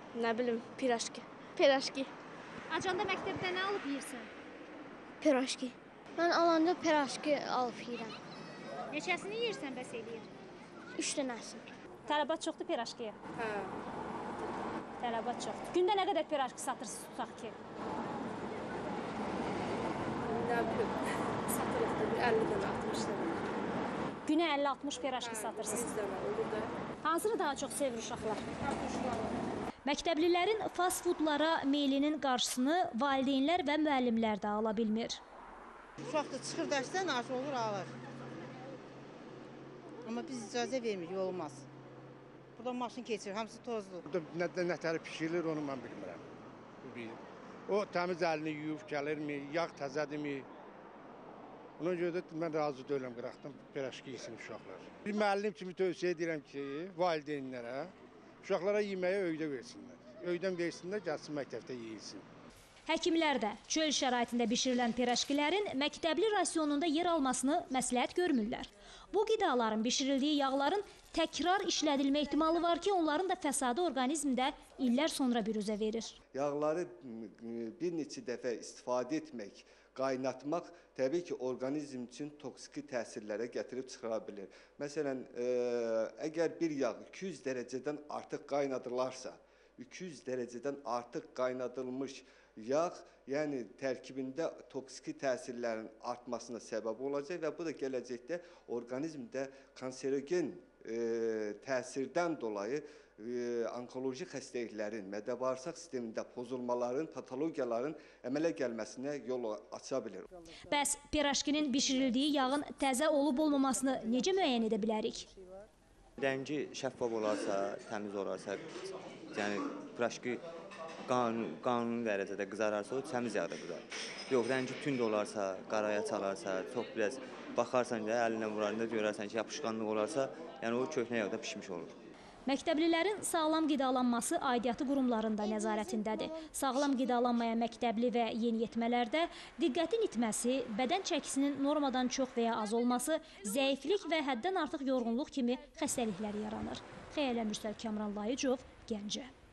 Nə bilim, piraşki. Piraşki. Acanda məktəbdə nə alıb yeyirsən? Piraşki. Mən alanda piraşki alıb yeyirəm. Neçəsini yeyirsən bəs eləyir? 3 dənəsini. Tələbat çoxdur piraşkiyə? Hə. Tələbat çoxdur. Gündə nə qədər piraşki satırsınız tutaq ki? Nə bilim, satırıq da 50 dənə, 60 dənə. Günə 50-60 piraşki satırsınız. 100 dənə olur da. Hansını daha çox sevir uşaqlar? Məktəblilərin fast foodlara meylinin qarşısını valideynlər və müəllimlər də ala bilmir. Uşaq da çıxır dərsdən, aş olur, alır. Amma biz icazə vermirik, olmaz. Burada maşın keçir, hamısı tozlu. Burada nətəri pişirilir, onu mən bilmirəm. O təmiz əlini yuyub gəlirmi, yağ təzədirmi? Ona görə də mən razı deyiləm qıraqdan piraşki yesin uşaqlar. Bir müəllim kimi tövsiyə edirəm ki, valideynlərə uşaqlara yeməyə öydə versinlər. Öydən versinlər, gəlsin məktəbdə yeyilsin. Həkimlər də çöl şəraitində bişirilən piraşkilərin məktəbli rasionunda yer almasını məsləhət görmürlər. Bu qidaların bişirildiyi yağların təkrar işlədilmə ehtimalı var ki, onların da fəsadı orqanizmdə illər sonra büruzə verir. Yağları bir neçə dəfə istifadə etmək, qaynatmaq təbii ki, orqanizm üçün toksiki təsirlərə gətirib çıxara bilir. Məsələn, əgər bir yağ 200 dərəcədən artıq qaynadırlarsa, 200 dərəcədən artıq qaynadılmış yağ, yəni tərkibində toksiki təsirlərin artmasına səbəb olacaq və bu da gələcəkdə orqanizmdə kanserogen təsirdən dolayı onkoloji xəstəliklərin, mədə-bağırsaq sistemində pozulmaların, patologiyaların əmələ gəlməsinə yol aça bilir. Bəs piraşkinin bişirildiyi yağın təzə olub-olmamasını necə müəyyən edə bilərik? Rəngi şəffaf olarsa, təmiz olarsa, yəni piraşki qanuni dərəcədə qızararsa, o təmiz yağda qızarır. Yox, rəngi tünd olarsa, qaraya çalarsa, çox biraz baxarsan ki, əlinə vurarında görərsən ki, yapışqanlıq olarsa, yəni o köhnə yağda pişmiş olur. Məktəblilərin sağlam qidalanması aidiyyatı qurumlarında nəzarətindədir. Sağlam qidalanmayan məktəbli və yeniyetmələrdə diqqətin itməsi, bədən çəkisinin normadan çox və ya az olması, zəiflik və həddən artıq yorğunluq kimi xəstəliklər yaranır. Xeyələ Mürsəl Kamran Layıcov, Gəncə.